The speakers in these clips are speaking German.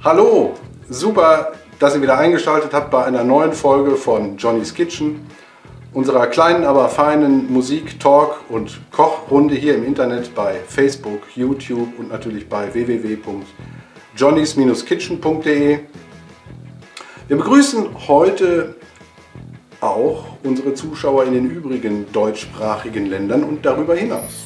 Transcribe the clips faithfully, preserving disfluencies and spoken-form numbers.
Hallo, super, dass ihr wieder eingeschaltet habt bei einer neuen Folge von Johnny's Kitchen, unserer kleinen, aber feinen Musik-, Talk- und Kochrunde hier im Internet bei Facebook, YouTube und natürlich bei w w w punkt johnnys kitchen punkt de. Wir begrüßen heute auch unsere Zuschauer in den übrigen deutschsprachigen Ländern und darüber hinaus.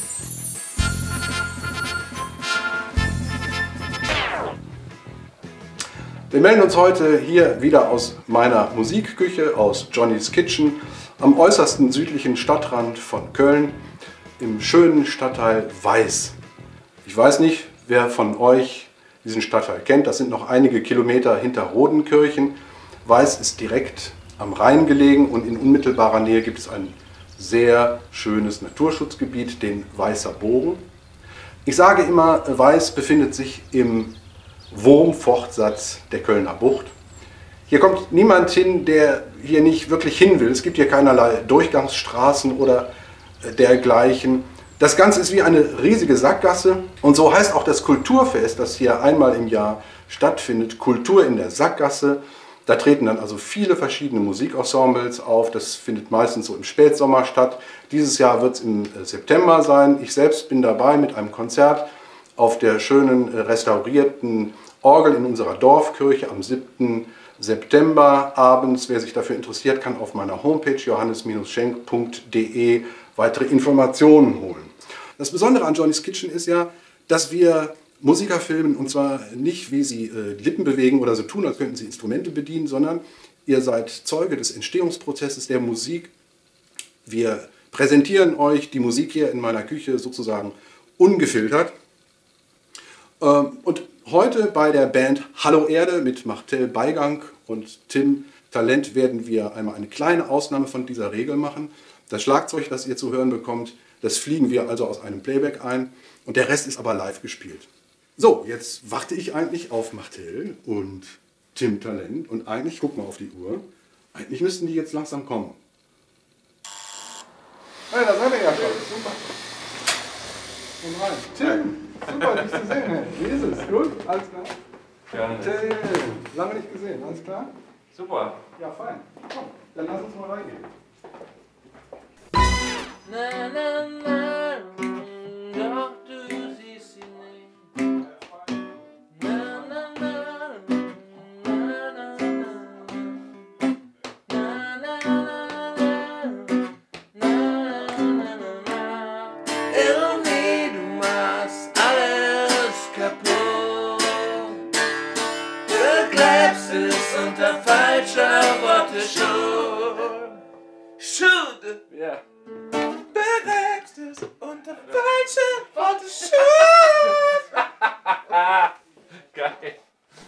Wir melden uns heute hier wieder aus meiner Musikküche, aus Johnny's Kitchen, am äußersten südlichen Stadtrand von Köln, im schönen Stadtteil Weiß. Ich weiß nicht, wer von euch diesen Stadtteil kennt, das sind noch einige Kilometer hinter Rodenkirchen. Weiß ist direkt am Rhein gelegen und in unmittelbarer Nähe gibt es ein sehr schönes Naturschutzgebiet, den Weißer Bogen. Ich sage immer, Weiß befindet sich im Wurmfortsatz der Kölner Bucht. Hier kommt niemand hin, der hier nicht wirklich hin will. Es gibt hier keinerlei Durchgangsstraßen oder dergleichen. Das Ganze ist wie eine riesige Sackgasse und so heißt auch das Kulturfest, das hier einmal im Jahr stattfindet, Kultur in der Sackgasse. Da treten dann also viele verschiedene Musikensembles auf. Das findet meistens so im Spätsommer statt. Dieses Jahr wird es im September sein. Ich selbst bin dabei mit einem Konzert auf der schönen restaurierten Orgel in unserer Dorfkirche am siebten September abends. Wer sich dafür interessiert, kann auf meiner Homepage johannes schenk punkt de weitere Informationen holen. Das Besondere an Johnny's Kitchen ist ja, dass wir Musiker filmen, und zwar nicht, wie sie äh, Lippen bewegen oder so tun, als könnten sie Instrumente bedienen, sondern ihr seid Zeuge des Entstehungsprozesses der Musik. Wir präsentieren euch die Musik hier in meiner Küche sozusagen ungefiltert. Ähm, und heute bei der Band Hallo Erde mit Martel Beigang und Tim Talent werden wir einmal eine kleine Ausnahme von dieser Regel machen. Das Schlagzeug, das ihr zu hören bekommt, das fliegen wir also aus einem Playback ein und der Rest ist aber live gespielt. So, jetzt warte ich eigentlich auf Martel und Tim Talent und eigentlich, guck mal auf die Uhr, eigentlich müssten die jetzt langsam kommen. Hey, da seid ihr ja schon, super. Komm rein. Tim, super, dich zu sehen. Wie ist es? Gut? Alles klar? Ja, Tim, lange nicht gesehen, alles klar? super. Ja, fein. Komm, dann lass uns mal reingehen. Na, na, na, doch du siehst sie nicht. Na, na, na, na, na, na, na, na, na, na. Ironie, du machst alles kaputt. Du glaubst es unter falscher Worte Schuld. Schuld! Ja. Bereckst es unter falsche Worte Schuld. Geil.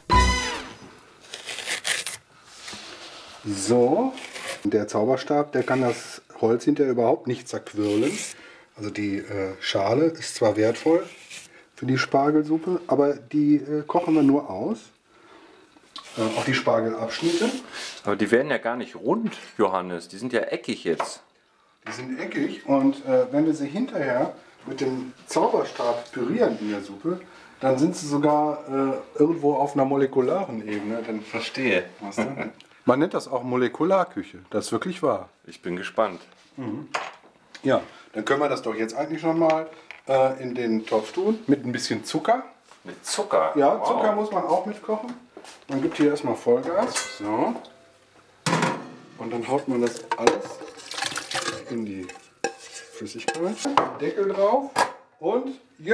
So, der Zauberstab, der kann das Holz hinterher überhaupt nicht zerquirlen. Also die äh, Schale ist zwar wertvoll für die Spargelsuppe, aber die äh, kochen wir nur aus. Äh, auch die Spargelabschnitte. Aber die werden ja gar nicht rund, Johannes. Die sind ja eckig jetzt. Die sind eckig und äh, wenn wir sie hinterher mit dem Zauberstab pürieren in der Suppe, dann sind sie sogar äh, irgendwo auf einer molekularen Ebene. Dann, Verstehe. weißt du? Man nennt das auch Molekularküche. Das ist wirklich wahr. Ich bin gespannt. Ja, dann können wir das doch jetzt eigentlich schon mal äh, in den Topf tun mit ein bisschen Zucker. Mit Zucker? Ja, Wow. Zucker muss man auch mitkochen. Man gibt hier erstmal Vollgas. So. Und dann haut man das alles in die Flüssigkeit. Deckel drauf und jö.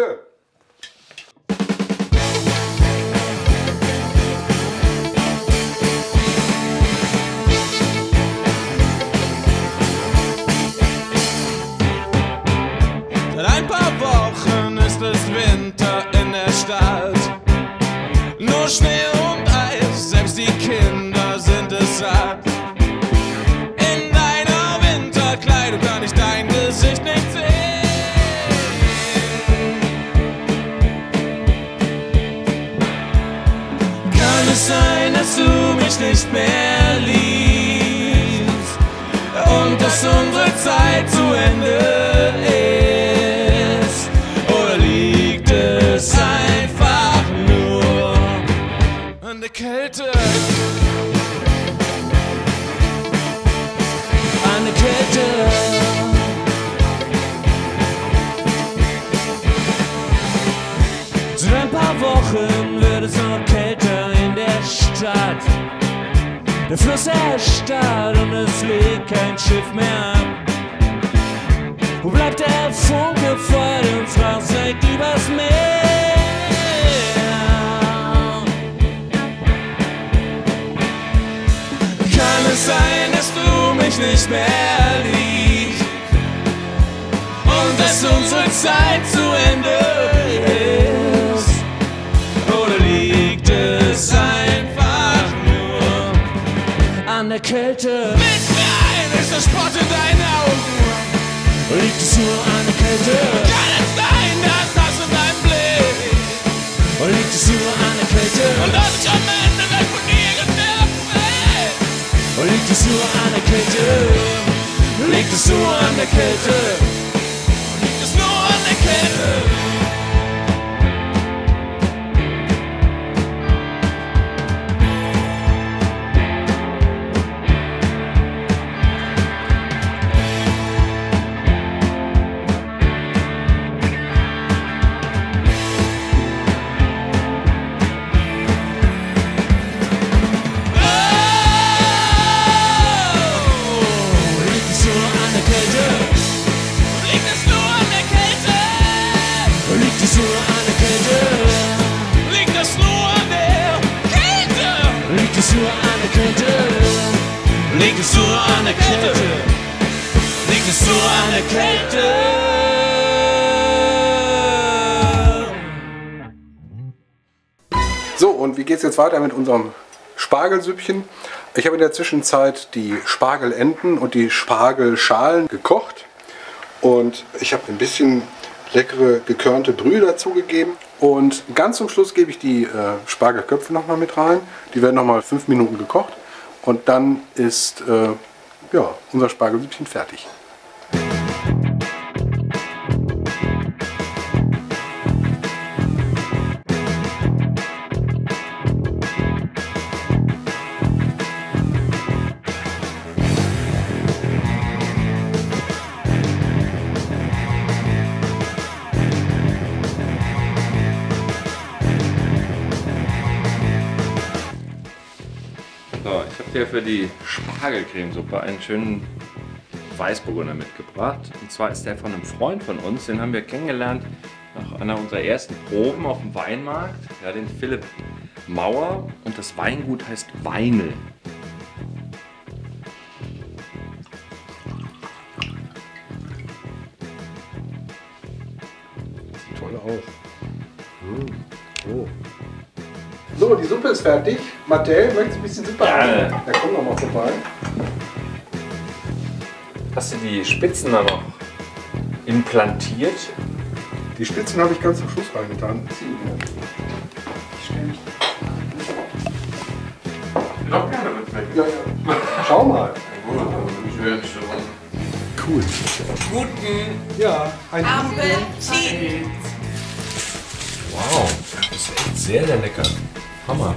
Seit ein paar Wochen ist es Winter in der Stadt. Nur Schnee und Eis, selbst die Kinder sind es satt. In deiner Winterkleidung kann ich dein Gesicht nicht sehen. Kann es sein, dass du mich nicht mehr liebst und dass unsere Zeit zu Ende ist? Oder liegt es einfach nur alles nur noch kälter in der Stadt. Der Fluss erstarrt und es liegt kein Schiff mehr. Wo bleibt der Funke, Feuer, der uns rauszeigt übers Meer? Kann es sein, dass du mich nicht mehr liebst und dass unsere Zeit zu Ende ist? Oder liegt es einfach nur an der Kälte? Mit mir ein, ist der Spott in deinen Augen? Oder liegt es nur an der Kälte? Kann es sein, dass das in deinem Blick? Oder liegt es nur an der Kälte? Und dass ich am Ende gleich von dir genervt bin? Oder liegt es nur an der Kälte? Liegt es nur an der Kälte? Liegt es nur an der Kälte? Liegt es nur an der Kälte? Liegt es nur an der Kälte? Liegt es nur an der Kälte? So, und wie geht es jetzt weiter mit unserem Spargelsüppchen? Ich habe in der Zwischenzeit die Spargelenten und die Spargelschalen gekocht. Und ich habe ein bisschen leckere gekörnte Brühe dazugegeben. Und ganz zum Schluss gebe ich die äh, Spargelköpfe nochmal mit rein. Die werden nochmal fünf Minuten gekocht. Und dann ist äh, ja, unser Spargelsüppchen fertig. So, ich habe dir für die Spargelcremesuppe einen schönen Weißburgunder mitgebracht. Und zwar ist der von einem Freund von uns, den haben wir kennengelernt nach einer unserer ersten Proben auf dem Weinmarkt. Ja, den Philipp Mauer, und das Weingut heißt Weinl. Sieht toll aus. Mm. Oh. So, die Suppe ist fertig. Mattel, möchtest du ein bisschen Suppe haben? Ja. Ja, komm doch mal vorbei. Hast du die Spitzen da noch implantiert? Die Spitzen habe ich ganz zum Schluss reingetan. Doch gerne mit weg. Ja, ja. Schau mal. Cool. Guten Ja, ein Appetit! Wow, das ist echt sehr, sehr lecker. Hammer.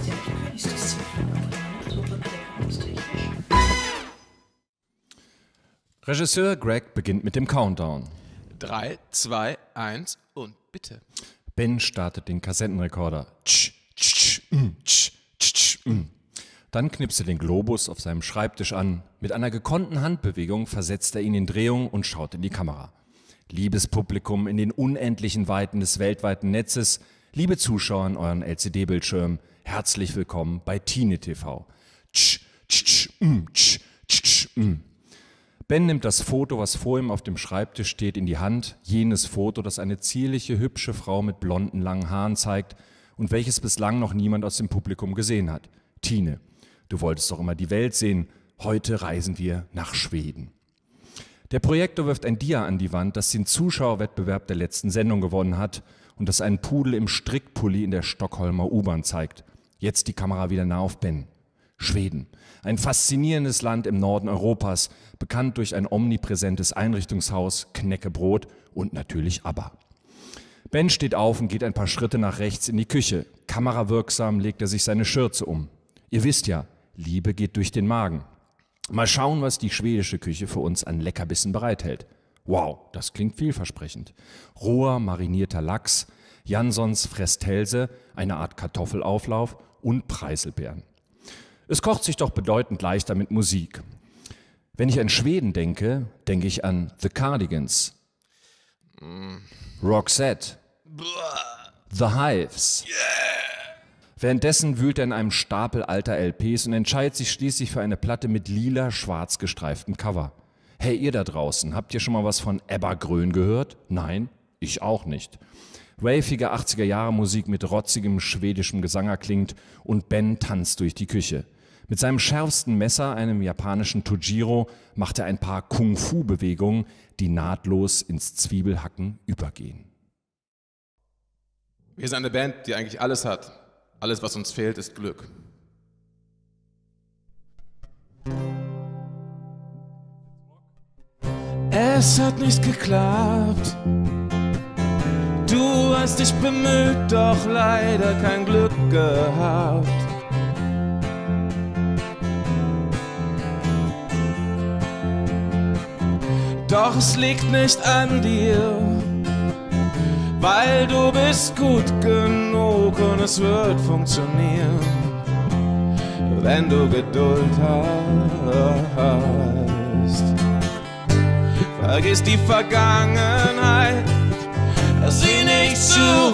Regisseur Greg beginnt mit dem Countdown. drei, zwei, eins und bitte. Ben startet den Kassettenrekorder. Tsch, tsch, mm, tsch, tsch, mm. Dann knipst er den Globus auf seinem Schreibtisch an. Mit einer gekonnten Handbewegung versetzt er ihn in Drehung und schaut in die Kamera. Liebes Publikum in den unendlichen Weiten des weltweiten Netzes, liebe Zuschauer an euren L C D-Bildschirmen, herzlich willkommen bei Tine T V. Tsch, tsch, tsch, mm, tsch, tsch, tsch, mm. Ben nimmt das Foto, was vor ihm auf dem Schreibtisch steht, in die Hand. Jenes Foto, das eine zierliche, hübsche Frau mit blonden, langen Haaren zeigt und welches bislang noch niemand aus dem Publikum gesehen hat. Tine, du wolltest doch immer die Welt sehen. Heute reisen wir nach Schweden. Der Projektor wirft ein Dia an die Wand, das den Zuschauerwettbewerb der letzten Sendung gewonnen hat und das einen Pudel im Strickpulli in der Stockholmer U-Bahn zeigt. Jetzt die Kamera wieder nah auf Ben. Schweden, ein faszinierendes Land im Norden Europas, bekannt durch ein omnipräsentes Einrichtungshaus, Knäckebrot und natürlich ABBA. Ben steht auf und geht ein paar Schritte nach rechts in die Küche. Kamerawirksam legt er sich seine Schürze um. Ihr wisst ja, Liebe geht durch den Magen. Mal schauen, was die schwedische Küche für uns an Leckerbissen bereithält. Wow, das klingt vielversprechend. Roher, marinierter Lachs, Jansons Fresthelse, eine Art Kartoffelauflauf und Preiselbeeren. Es kocht sich doch bedeutend leichter mit Musik. Wenn ich an Schweden denke, denke ich an The Cardigans, mm. Roxette, The Hives. Yeah. Währenddessen wühlt er in einem Stapel alter L Ps und entscheidet sich schließlich für eine Platte mit lila-schwarz gestreiftem Cover. Hey, ihr da draußen, habt ihr schon mal was von Ebba Grön gehört? Nein, ich auch nicht. Wavige achtziger-Jahre-Musik mit rotzigem schwedischem Gesang erklingt und Ben tanzt durch die Küche. Mit seinem schärfsten Messer, einem japanischen Tujiro, macht er ein paar Kung-Fu-Bewegungen, die nahtlos ins Zwiebelhacken übergehen. Wir sind eine Band, die eigentlich alles hat. Alles, was uns fehlt, ist Glück. Es hat nicht geklappt. Du hast dich bemüht, doch leider kein Glück gehabt. Doch es liegt nicht an dir, weil du bist gut genug und es wird funktionieren, wenn du Geduld hast. Vergiss die Vergangenheit, sieh nicht zurück,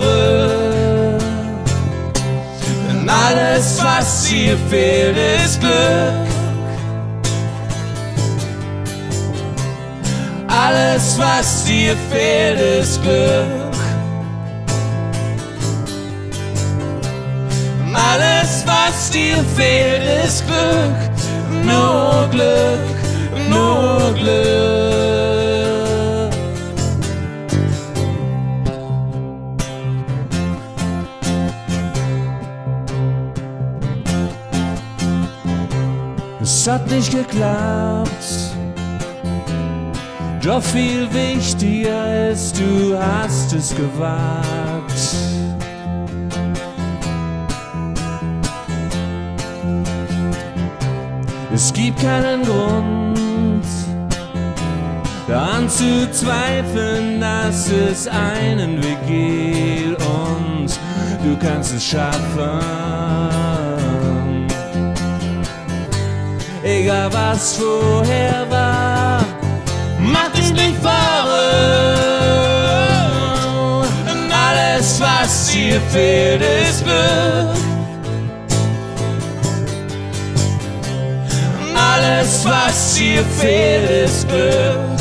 denn alles, was dir fehlt, ist Glück. Alles, was dir fehlt, ist Glück. Alles, was dir fehlt, ist Glück. Nur Glück, nur Glück. Es hat nicht geklappt, doch viel wichtiger ist, du hast es gewagt. Es gibt keinen Grund, daran zu zweifeln, dass es einen Weg geht und du kannst es schaffen. Egal was vorher war, mach dich nicht verrückt. Alles, was dir fehlt, ist Glück. Alles, was dir fehlt, ist Glück.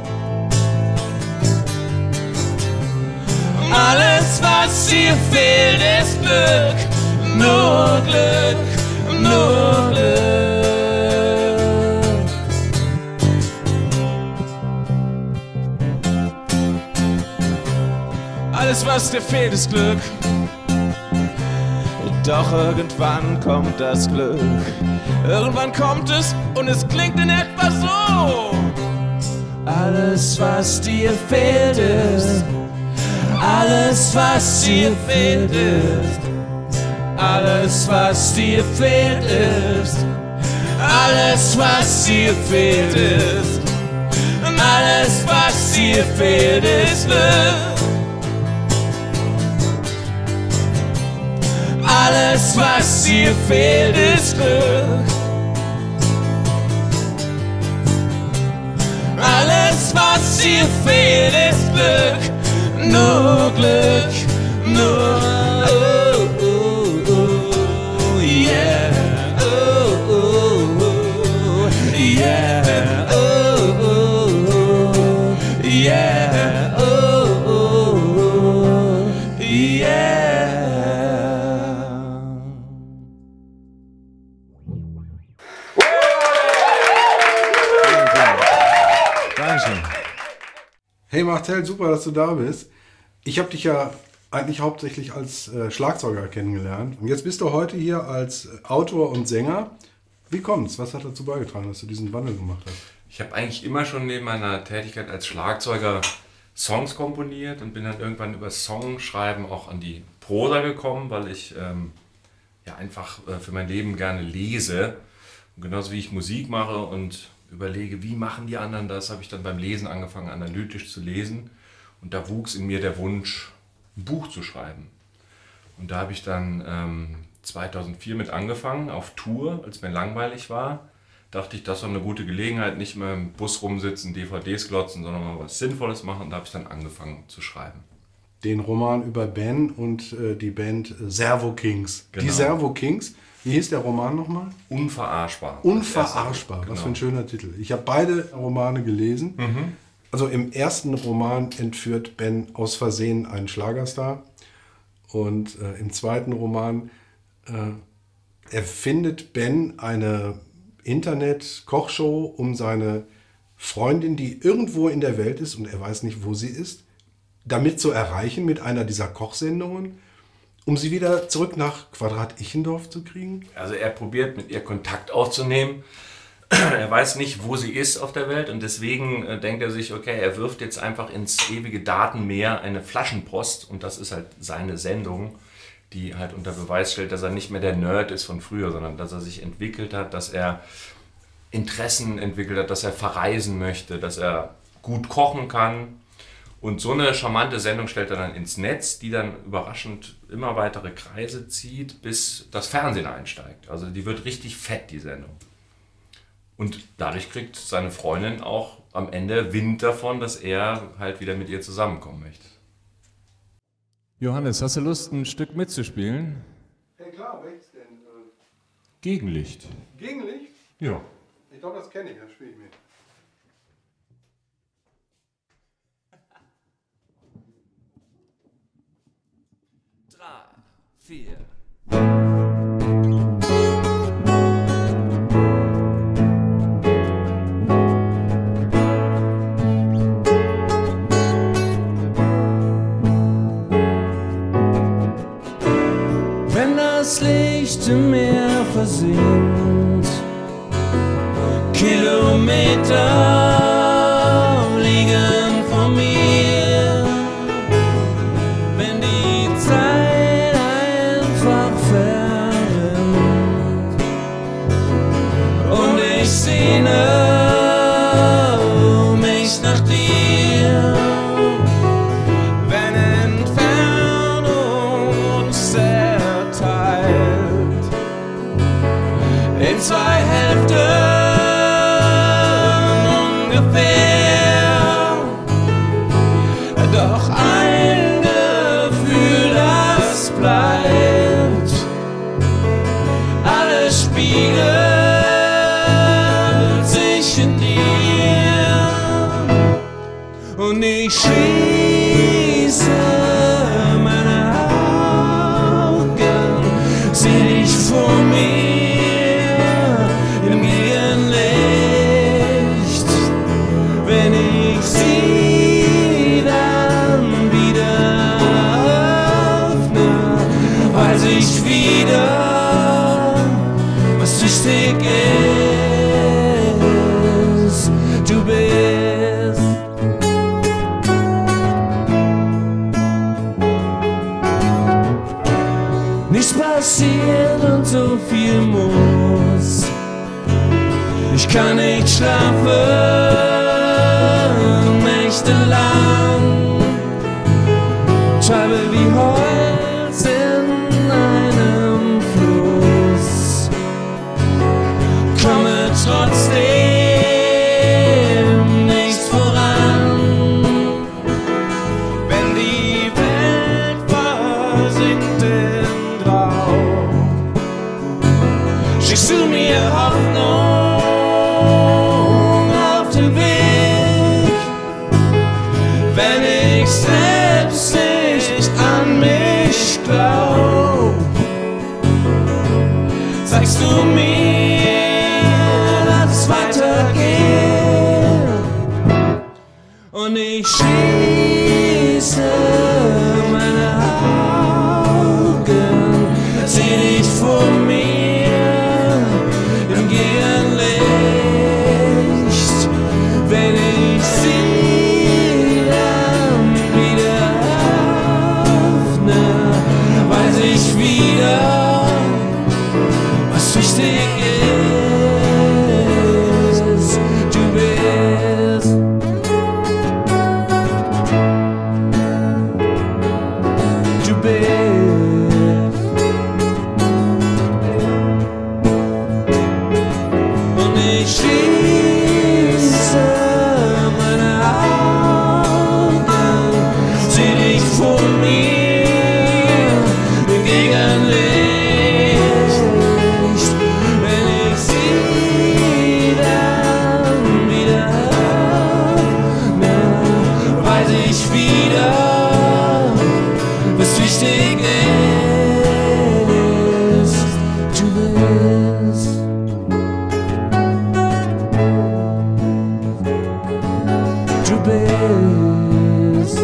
Alles, was dir fehlt, ist Glück. Nur Glück, nur Glück. Alles, was dir fehlt, ist Glück. Doch irgendwann kommt das Glück. Irgendwann kommt es und es klingt in etwa so. Alles, was dir fehlt, ist. Alles, was dir fehlt, ist. Alles, was dir fehlt, ist. Alles, was dir fehlt, ist. Alles, was dir fehlt, ist Glück. Alles, was dir fehlt, ist Glück. Alles, was dir fehlt, ist Glück. Nur Glück, nur oh, oh, oh, yeah. Oh, oh, oh, yeah. Oh, oh, oh, yeah. Oh, oh, oh, yeah. Hey Martel, super, dass du da bist. Ich habe dich ja eigentlich hauptsächlich als äh, Schlagzeuger kennengelernt. Und jetzt bist du heute hier als Autor und Sänger. Wie kommt's? Was hat dazu beigetragen, dass du diesen Wandel gemacht hast? Ich habe eigentlich immer schon neben meiner Tätigkeit als Schlagzeuger Songs komponiert und bin dann irgendwann über Songschreiben auch an die Prosa gekommen, weil ich ähm, ja einfach äh, für mein Leben gerne lese. Und genauso wie ich Musik mache und überlege, wie machen die anderen das, habe ich dann beim Lesen angefangen, analytisch zu lesen. Und da wuchs in mir der Wunsch, ein Buch zu schreiben. Und da habe ich dann ähm, zweitausendvier mit angefangen, auf Tour, als mir langweilig war. Dachte ich, das ist doch eine gute Gelegenheit, nicht mehr im Bus rumsitzen, D V Ds glotzen, sondern mal was Sinnvolles machen. Und da habe ich dann angefangen zu schreiben. Den Roman über Ben und äh, die Band Servo Kings. Genau. Die Servo Kings, wie hieß der Roman nochmal? Unverarschbar. Unverarschbar, was Genau. für ein schöner Titel. Ich habe beide Romane gelesen. Mhm. Also im ersten Roman entführt Ben aus Versehen einen Schlagerstar. Und äh, im zweiten Roman äh, erfindet Ben eine Internet-Kochshow, um seine Freundin, die irgendwo in der Welt ist und er weiß nicht, wo sie ist, damit zu erreichen mit einer dieser Kochsendungen, um sie wieder zurück nach Quadrat Ichendorf zu kriegen. Also er probiert mit ihr Kontakt aufzunehmen. Er weiß nicht, wo sie ist auf der Welt und deswegen äh, denkt er sich, okay, er wirft jetzt einfach ins ewige Datenmeer eine Flaschenpost und das ist halt seine Sendung, die halt unter Beweis stellt, dass er nicht mehr der Nerd ist von früher, sondern dass er sich entwickelt hat, dass er Interessen entwickelt hat, dass er verreisen möchte, dass er gut kochen kann. Und so eine charmante Sendung stellt er dann ins Netz, die dann überraschend immer weitere Kreise zieht, bis das Fernsehen einsteigt. Also die wird richtig fett, die Sendung. Und dadurch kriegt seine Freundin auch am Ende Wind davon, dass er halt wieder mit ihr zusammenkommen möchte. Johannes, hast du Lust, ein Stück mitzuspielen? Ja klar, welches denn? Gegenlicht. Gegenlicht? Ja. Ich glaube, das kenne ich, das spiele ich mit. Drei, vier. Wenn das Licht im Meer versinkt, Kilometer liegen vor mir, wenn die Zeit einfach verrinnt und ich sehne mich nach dir, wenn Entfernung uns zerteilt in zwei Hälften ungefähr, doch ein Gefühl, das bleibt, alles spiegelt sich in dir und ich schließe meine Augen, seh dich vor mir im Gegenlicht, wenn ich sie dann wieder öffne, weiß ich wieder, was wichtig ist, du bist. du bist.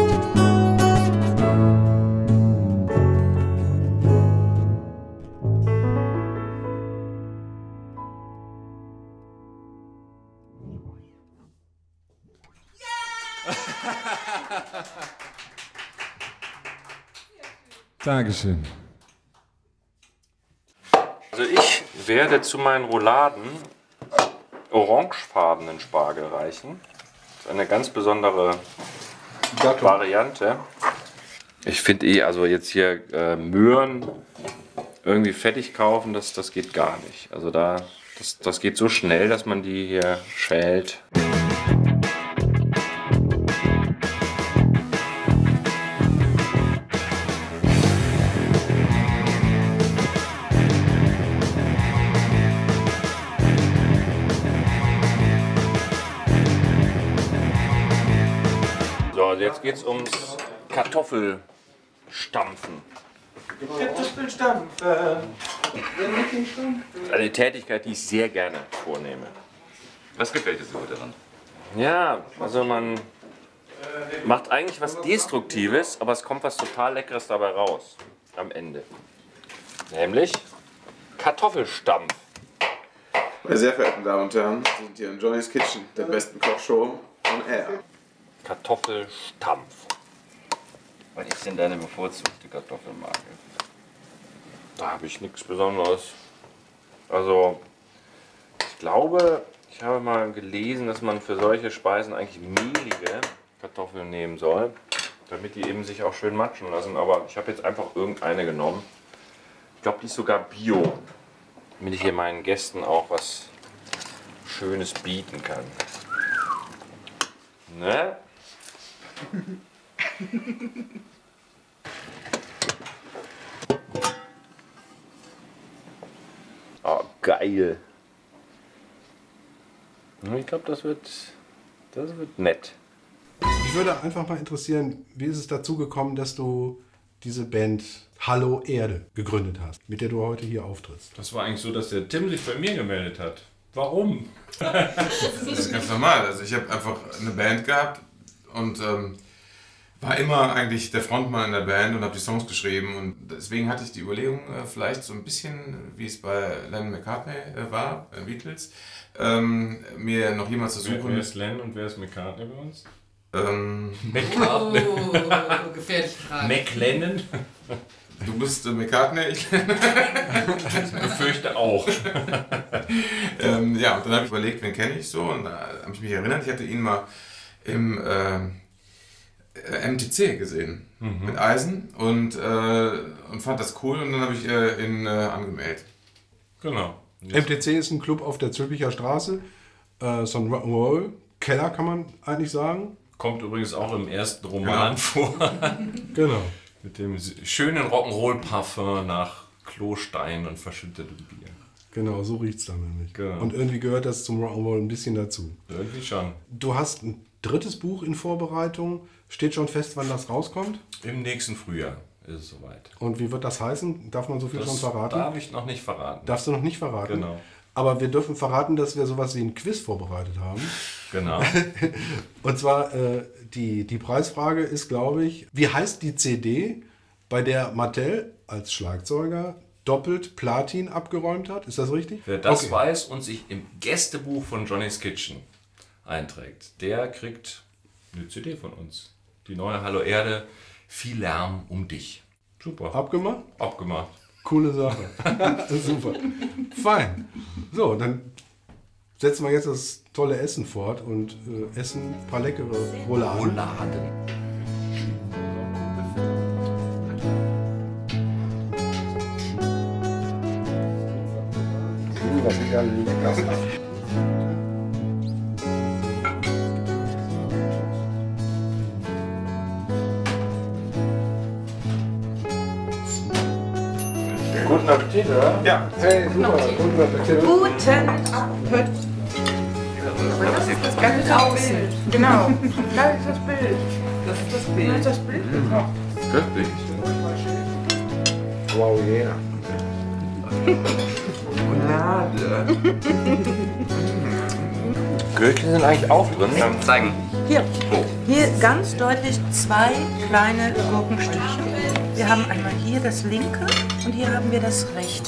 Dankeschön. Also ich werde zu meinen Rouladen orangefarbenen Spargel reichen. Das ist eine ganz besondere Variante. Ich finde eh, also jetzt hier äh, Möhren irgendwie fertig kaufen, das, das geht gar nicht. Also da, das, das geht so schnell, dass man die hier schält. Jetzt geht es ums Kartoffelstampfen. Kartoffelstampfen. Eine Tätigkeit, die ich sehr gerne vornehme. Was gefällt dir so gut daran? Ja, also man macht eigentlich was Destruktives, aber es kommt was total Leckeres dabei raus am Ende. Nämlich Kartoffelstampf. Meine sehr verehrten Damen und Herren, wir sind hier in Johnny's Kitchen, der besten Kochshow on air. Kartoffelstampf. Was ist denn deine bevorzugte Kartoffelmarke? Da habe ich nichts Besonderes. Also, ich glaube, ich habe mal gelesen, dass man für solche Speisen eigentlich mehlige Kartoffeln nehmen soll, damit die eben sich auch schön matschen lassen. Aber ich habe jetzt einfach irgendeine genommen. Ich glaube, die ist sogar bio, damit ich hier meinen Gästen auch was Schönes bieten kann. Ne? Oh, geil. Ich glaube, das wird, das wird nett. Mich würde einfach mal interessieren, wie ist es dazu gekommen, dass du diese Band Hallo Erde gegründet hast, mit der du heute hier auftrittst? Das war eigentlich so, dass der Tim sich bei mir gemeldet hat. Warum? Das ist ganz normal. Also ich habe einfach eine Band gehabt und ähm, war immer eigentlich der Frontmann in der Band und habe die Songs geschrieben. Und deswegen hatte ich die Überlegung, äh, vielleicht so ein bisschen, wie es bei Lennon McCartney äh, war, bei den Beatles, ähm, mir noch jemand zu suchen. Wer ist Lennon und wer ist McCartney bei uns? Ähm, McCartney. Oh, gefährliche Frage. McLennan? Du bist äh, McCartney, ich befürchte auch. ähm, ja, und dann habe ich überlegt, wen kenne ich so und da habe ich mich erinnert, ich hatte ihn mal im äh, M T C gesehen, mhm. mit Eisen und, äh, und fand das cool und dann habe ich äh, ihn äh, angemeldet. Genau. M T C ist ein Club auf der Zülpicher Straße, äh, so ein Rock'n'Roll Keller kann man eigentlich sagen. Kommt übrigens auch im ersten Roman genau. vor. Genau. Mit dem schönen Rock'n'Roll-Parfum nach Klostein und verschüttetem Bier. Genau, so riecht es dann nämlich. Genau. Und irgendwie gehört das zum Rock'n'Roll ein bisschen dazu. Irgendwie schon. Du hast ein drittes Buch in Vorbereitung. Steht schon fest, wann das rauskommt? Im nächsten Frühjahr ist es soweit. Und wie wird das heißen? Darf man so viel das schon verraten? Darf ich noch nicht verraten. Darfst du noch nicht verraten? Genau. Aber wir dürfen verraten, dass wir sowas wie ein Quiz vorbereitet haben. Genau. Und zwar, äh, die, die Preisfrage ist, glaube ich, wie heißt die C D, bei der Martell als Schlagzeuger doppelt Platin abgeräumt hat? Ist das richtig? Wer das okay. weiß und sich im Gästebuch von Johnny's Kitchen einträgt, der kriegt eine C D von uns. Die neue Hallo Erde, viel Lärm um dich. Super. Abgemacht? Abgemacht. Coole Sache. Super. Fein. So, dann setzen wir jetzt das tolle Essen fort und äh, essen ein paar leckere Rouladen. Rouladen. Das ist ja lecker. Guten Appetit, oder? Ja. Hey, super. Guten Appetit. Guten Appetit. Das ist das ganze Aussehen. Genau. Das ist das Bild. Das ist das Bild. Das ist das Bild. Köstlich. Wow, yeah. Gürkchen sind eigentlich auch drin. Zeigen. Hier, hier ganz deutlich zwei kleine Gurkenstückchen. Wir haben einmal hier das linke und hier haben wir das rechte.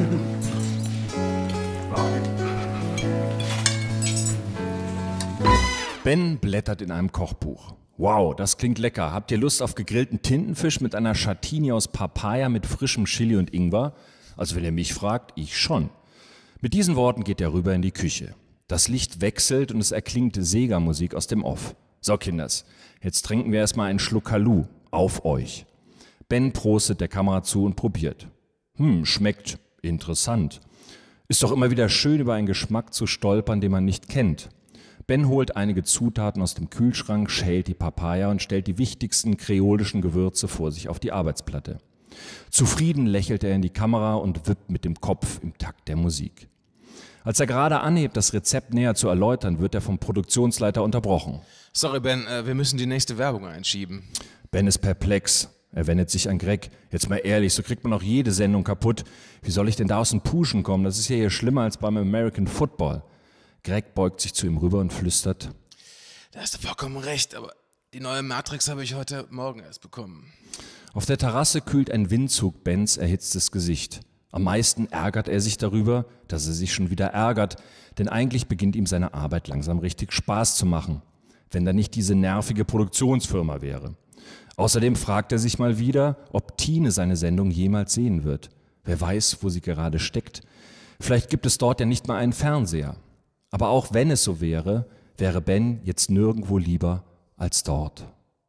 Ben blättert in einem Kochbuch. Wow, das klingt lecker. Habt ihr Lust auf gegrillten Tintenfisch mit einer Chatini aus Papaya mit frischem Chili und Ingwer? Also wenn ihr mich fragt, ich schon. Mit diesen Worten geht er rüber in die Küche. Das Licht wechselt und es erklingt Sega-Musik aus dem Off. So, Kinders, jetzt trinken wir erstmal einen Schluck Kalu. Auf euch. Ben prostet der Kamera zu und probiert. Hm, schmeckt interessant. Ist doch immer wieder schön, über einen Geschmack zu stolpern, den man nicht kennt. Ben holt einige Zutaten aus dem Kühlschrank, schält die Papaya und stellt die wichtigsten kreolischen Gewürze vor sich auf die Arbeitsplatte. Zufrieden lächelt er in die Kamera und wippt mit dem Kopf im Takt der Musik. Als er gerade anhebt, das Rezept näher zu erläutern, wird er vom Produktionsleiter unterbrochen. Sorry, Ben, äh, wir müssen die nächste Werbung einschieben. Ben ist perplex. Er wendet sich an Greg. Jetzt mal ehrlich, so kriegt man auch jede Sendung kaputt. Wie soll ich denn da aus dem Puschen kommen? Das ist ja hier schlimmer als beim American Football. Greg beugt sich zu ihm rüber und flüstert. Da hast du vollkommen recht, aber die neue Matrix habe ich heute Morgen erst bekommen. Auf der Terrasse kühlt ein Windzug Bens erhitztes Gesicht. Am meisten ärgert er sich darüber, dass er sich schon wieder ärgert, denn eigentlich beginnt ihm seine Arbeit langsam richtig Spaß zu machen, wenn da nicht diese nervige Produktionsfirma wäre. Außerdem fragt er sich mal wieder, ob Tine seine Sendung jemals sehen wird. Wer weiß, wo sie gerade steckt. Vielleicht gibt es dort ja nicht mal einen Fernseher. Aber auch wenn es so wäre, wäre Ben jetzt nirgendwo lieber als dort.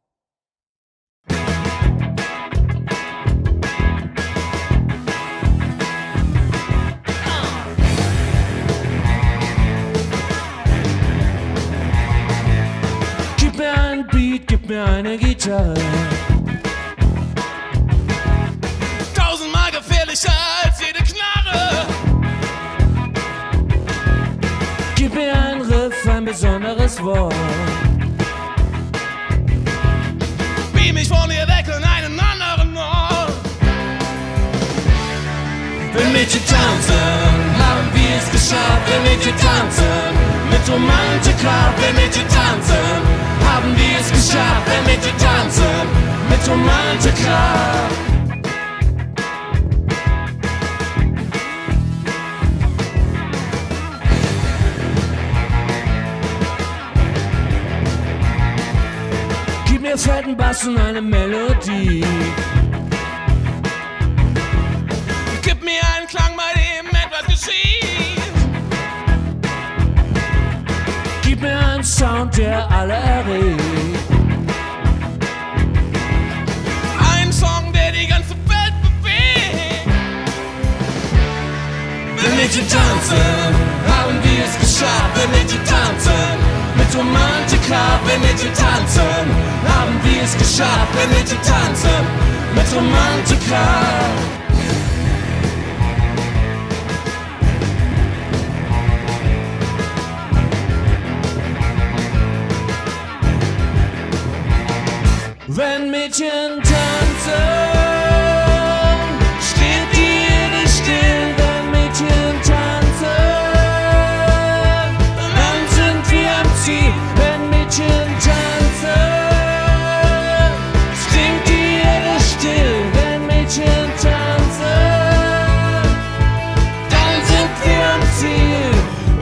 Gib mir ein Beat, gib mir eine Gitarre. Tausendmal gefährlicher als jede Knarre. Gib mir ein Riff, ein besonderes Wort. Beam mich von dir weg in einen anderen Ort. Wenn Mädchen tanzen, haben wir es geschafft. Wenn Mädchen tanzen, mit Romantika. Wenn Mädchen tanzen, haben wir es geschafft. Wenn Mädchen tanzen, mit Romantika. Gib mir fetten Bass und eine Melodie. Gib mir einen Klang, bei dem etwas geschieht. Gib mir einen Sound, der alle erregt. Ein Song, der die ganze Welt bewegt. Wenn Mädchen tanzen, haben wir es geschafft. Wenn Mädchen tanzen, mit Romantika. Wenn Mädchen tanzen, haben wir es geschafft. Wenn Mädchen tanzen, mit Romantika. Wenn Mädchen tanzen, steht die Erde still. Wenn Mädchen tanzen, dann sind wir am Ziel. Wenn Mädchen tanzen, steht die Erde still. Wenn Mädchen tanzen, dann sind wir am Ziel.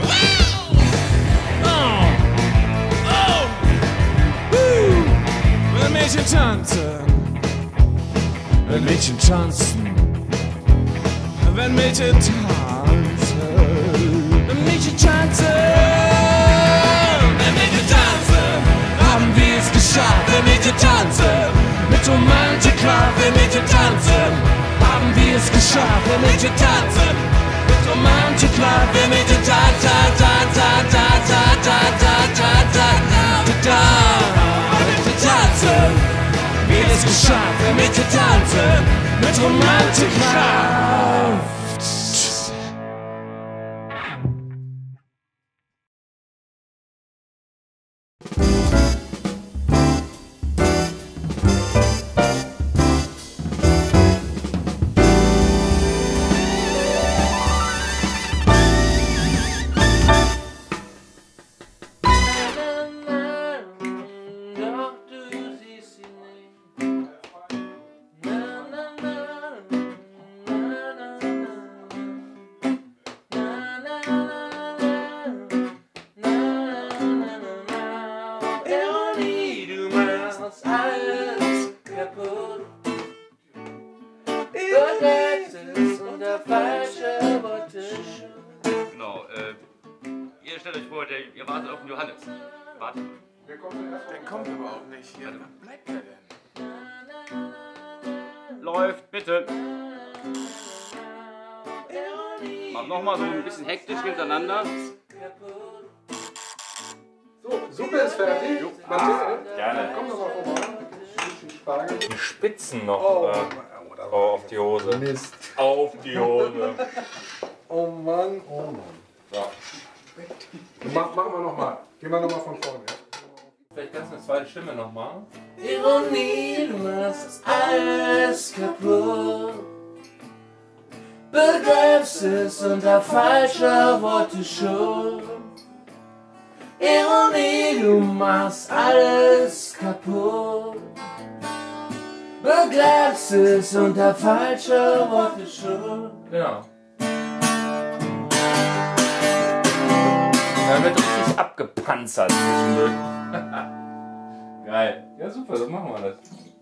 Oh. Oh. Uh. Wenn Mädchen tanzen, wenn Mädchen tanzen, wenn Mädchen tanzen, wenn Mädchen tanzen, wenn Mädchen tanzen, haben wir es geschafft. Wenn Mädchen tanzen, mit Romantika. Wenn Mädchen tanzen, haben wir es geschafft. Wenn Mädchen tanzen, mit Romantika. Wenn Mädchen tanzen, ta ta ta ta ta ta ta ta ta ta. Tanzen, wir es geschafft, wenn Mädchen tanzen, mit Romantikkraft. Warte. Wir kommen erst Der kommt aber auch nicht hier. Wann bleibt der denn? Läuft, bitte. Mach nochmal so ein bisschen hektisch hintereinander. So, Suppe ist fertig. Mathilde, Gerne. komm doch mal vorbei. Spargel. Die Spitzen noch Oh, äh, oh, auf die Hose. Mist. Auf die Hose. Oh Mann, oh Mann. So. Mach, machen wir nochmal. Gehen wir nochmal von vorne. Vielleicht kannst du eine zweite Stimme nochmal. Ironie, du machst alles kaputt. Begreifst es unter falscher Worte schon. Ironie, du machst alles kaputt. Begreifst es unter falscher Worte schon. Genau. Da wird richtig abgepanzert zwischendurch. Geil. Ja, super, so machen wir das.